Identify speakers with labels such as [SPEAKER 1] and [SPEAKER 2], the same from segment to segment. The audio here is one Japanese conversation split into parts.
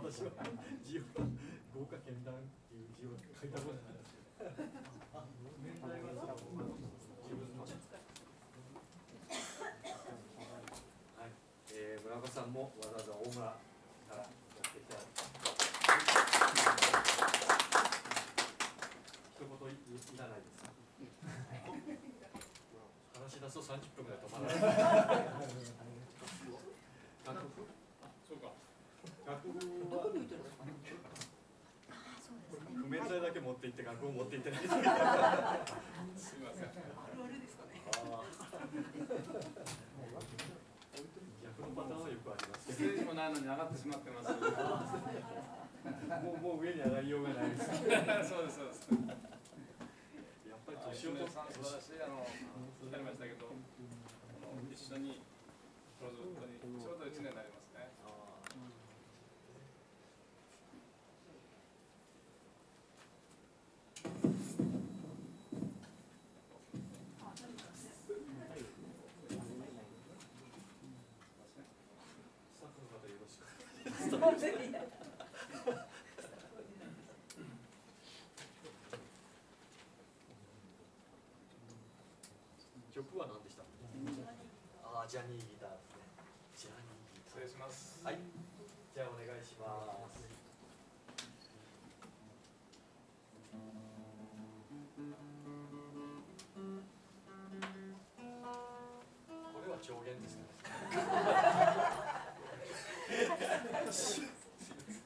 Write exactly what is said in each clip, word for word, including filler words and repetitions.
[SPEAKER 1] 私は字を豪華絢爛っていう字を書いたことないですけど。年代は自分の。はい、えー、村岡さんもわざわざ大村からやってきた。一言いらないですか。話し出すとさんじゅっぷんぐらい止まらない。楽譜？そうか。楽譜は譜面台だけ持って行って楽譜を持って行ってない。すみません。あれですかね。逆のパターンはよくありますけど。
[SPEAKER 2] ステージもないのに上がってしまってます。
[SPEAKER 1] もうもう上に上がりようがないです。
[SPEAKER 2] そうですそうです。
[SPEAKER 1] やっぱり年を取って
[SPEAKER 2] さん素晴らしいあのおっしゃいましたけど、一緒にプロジェクトにちょうどいちねんになりますね。
[SPEAKER 1] スタッフの方よろしくお願いします。曲は何でした？ああ、ジャニーギターですね。ジャニーギター。
[SPEAKER 2] 失礼します。
[SPEAKER 1] はい。じゃあお願いします。これは調弦ですかね。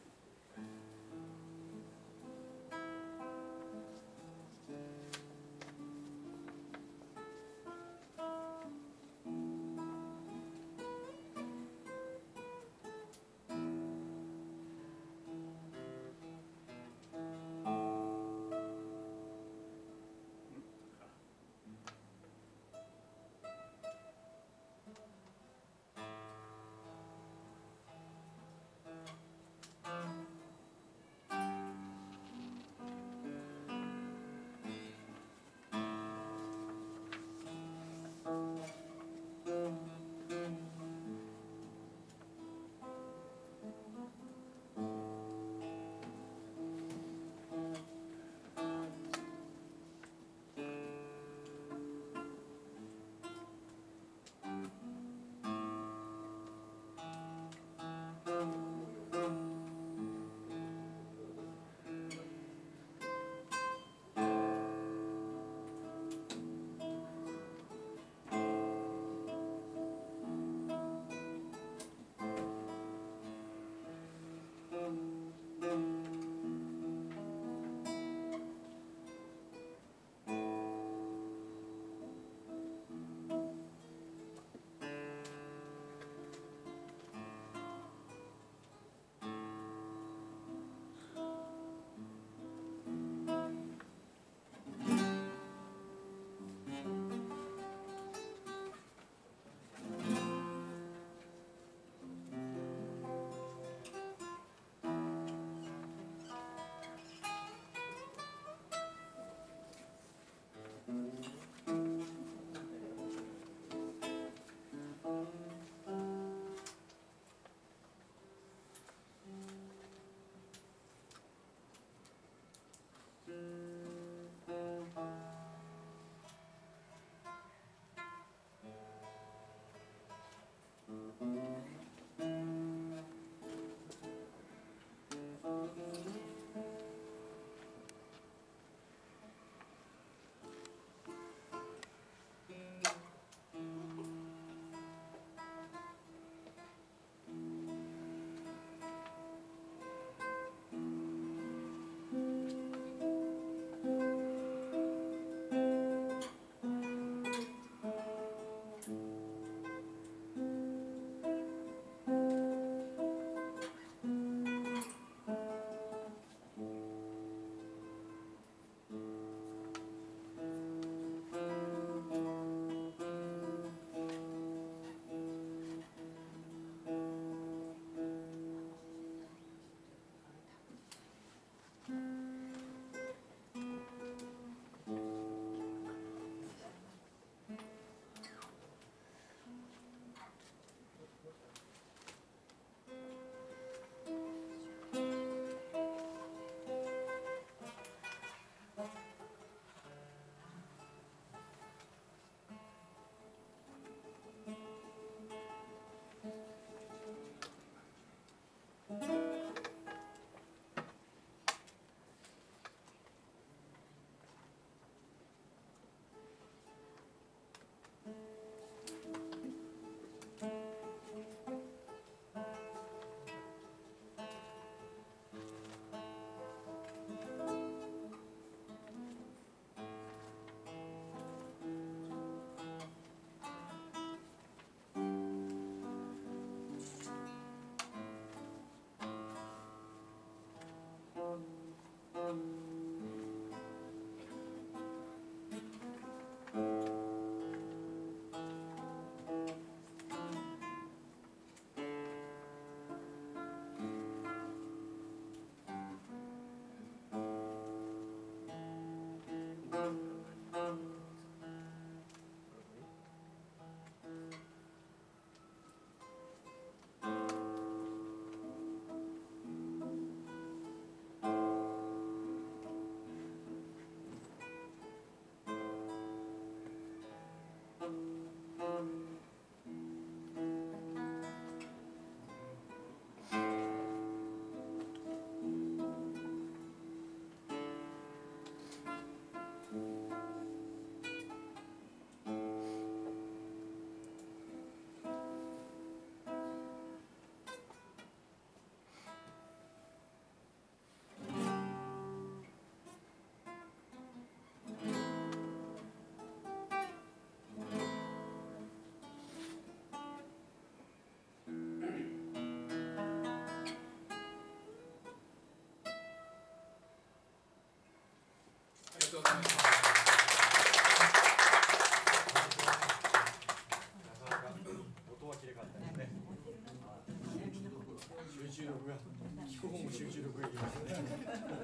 [SPEAKER 1] 聞く方も集中力がいりますね。いいね。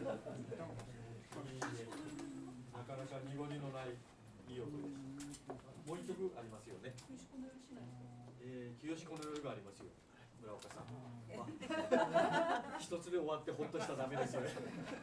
[SPEAKER 1] なかなか濁りのないいい音です。もう一曲ありますよね。えー、清子の夜がありますよ。村岡さん。まあ、一つで終わってほっとしたらダメですよね。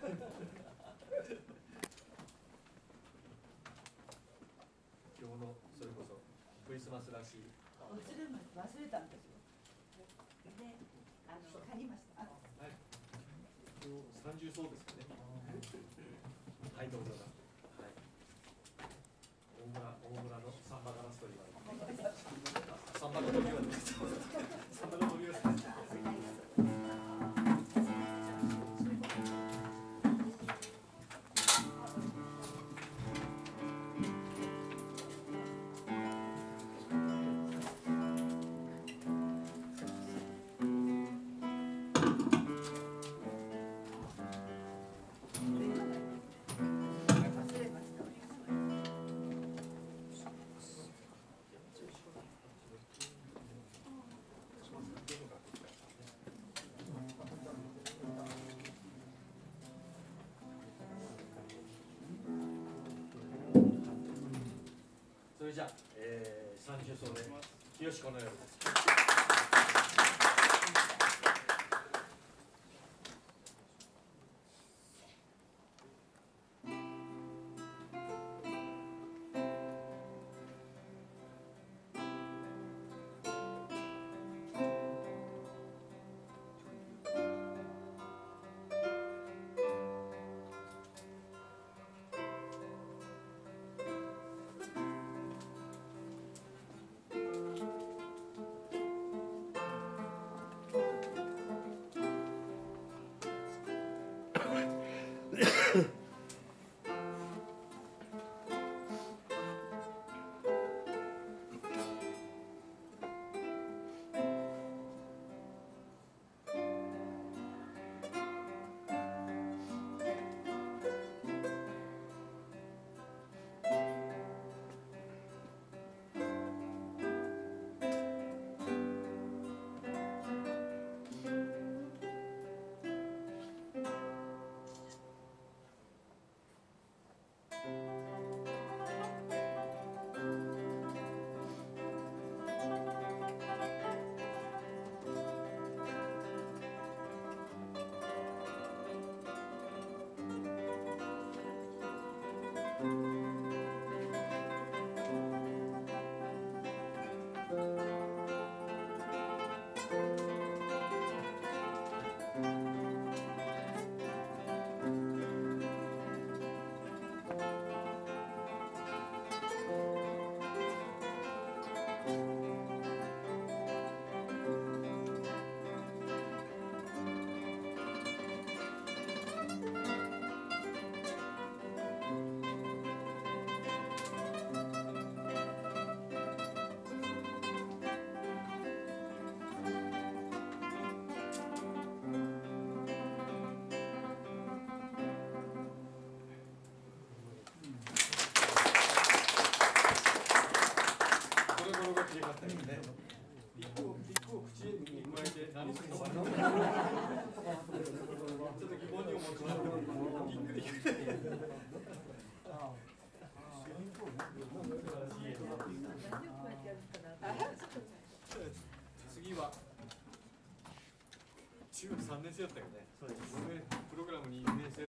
[SPEAKER 1] 今日のそれこそクリスマスらしい。
[SPEAKER 3] 忘れま忘れたんですよ。で、あの借りました。
[SPEAKER 1] はい。三重奏ですかね。はい、どうぞ。はい。大村大村のサンバガラスと言われる。サンバが飛びます。サンバが飛びます。それじゃあ、えー、三重奏で清子の夜です。何するのかな。ちょっと疑問に思ってます。びっくり。次は中学さんねん生だったよね。プログラムにねん生。